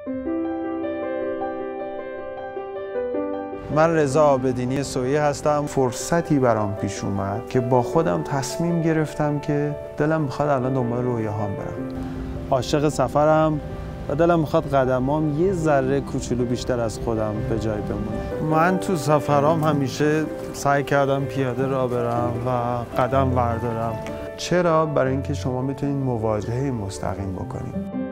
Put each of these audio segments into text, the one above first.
من رضا عابدینی سویی هستم. فرصتی برام پیش اومد که با خودم تصمیم گرفتم که دلم میخواد الان دنبال رویاهام برم. عاشق سفرم و دلم میخواد قدمام یه ذره کوچولو بیشتر از خودم به جای بمونه. من تو سفرام همیشه سعی کردم پیاده راه برم و قدم بردارم. چرا؟ برای اینکه شما میتونید مواجهه مستقیم بکنید.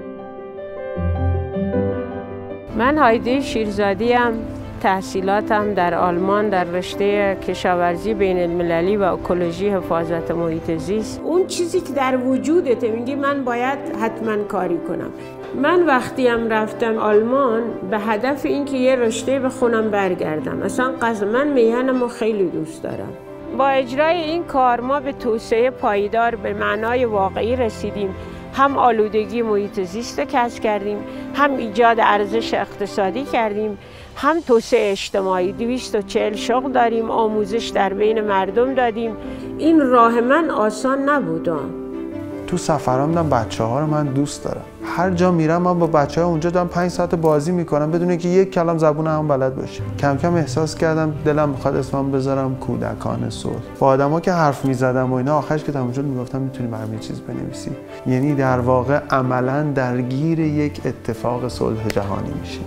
من هایده شیرزادی ام. تحصیلاتم در آلمان در رشته کشاورزی بین المللی و اکولوژی حفاظت محیط زیست. اون چیزی که در وجودته میگی من باید حتما کاری کنم. من وقتی هم رفتم آلمان به هدف اینکه یه رشته بخونم برگردم. اصلا من میهنمو خیلی دوست دارم. با اجرای این کار ما به توسعه پایدار به معنای واقعی رسیدیم. هم آلودگی محیط زیست رو کسب کردیم، هم ایجاد ارزش اقتصادی کردیم، هم توسعه اجتماعی. 240 شغل داریم، آموزش در بین مردم دادیم. این راه من آسان نبود. تو سفرام دیدم بچه‌ها رو من دوست دارم. هر جا میرم من با بچه‌ها اونجا دارم 5 ساعت بازی میکنم بدون که یک کلام زبون هم بلد باشه. کم کم احساس کردم دلم میخواد اسمم بذارم کودکان صلح. با آدما که حرف میزدم و اینا آخرش که تموم شد میگفتم میتونی برام یه چیز بنویسی. یعنی در واقع عملاً درگیر یک اتفاق صلح جهانی میشیم.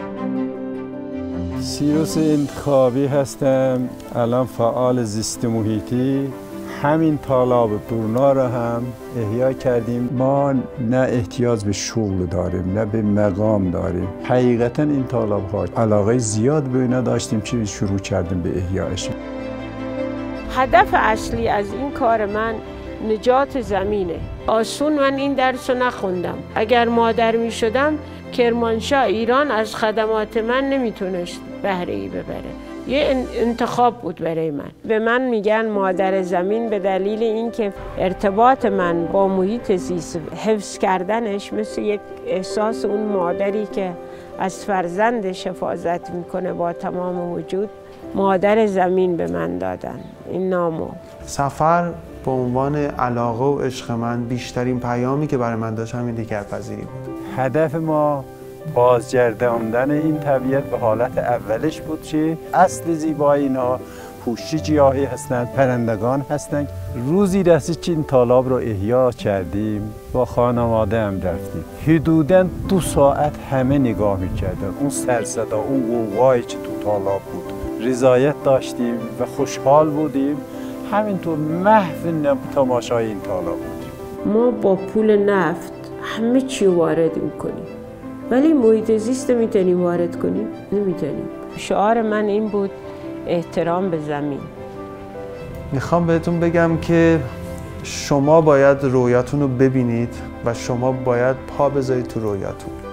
سیروس انتخابی هستم. الان فعال زیست محیطی. همین تالاب برنا رو هم احیا کردیم. ما نه احتیاج به شغل داریم نه به مقام داریم. حقیقتا این تالاب ها علاقه زیاد به اینا داشتیم که شروع کردیم به احیایش. هدف اصلی از این کار من نجات زمینه. آسون من این درس رو نخوندم. اگر مادر می شدم کرمانشاه ایران از خدمات من نمیتونست بهره ای ببره. یه انتخاب بود برای من. به من میگن مادر زمین به دلیل اینکه ارتباط من با محیط زیست حفظ کردنش مثل یک احساس اون مادری که از فرزندش حفاظت میکنه با تمام وجود. مادر زمین به من دادن این نامو. سفر به عنوان علاقه و عشق من بیشترین پیامی که برای من داشت همین دیگرپذیری بود. هدف ما بازگرداندن این طبیعت به حالت اولش بود که اصل زیبایی اینا پوشش گیاهی هستند، پرندگان هستند. روزی رسید که این تالاب رو احیا کردیم، با خانواده هم رفتیم. حدوداً 2 ساعت همه نگاه میکردن اون سرصدا، اون غوغایی که تو تالاب بود. رضایت داشتیم و خوشحال بودیم. همینطور محو تماشای این تالاب بودیم. ما با پول نفت همه چی وارد میکنیم ولی محیط زیست میتونیم وارد کنیم؟ نمیتونیم. شعار من این بود احترام به زمین. میخوام بهتون بگم که شما باید رویاتون رو ببینید و شما باید پا بذارید تو رویاتون.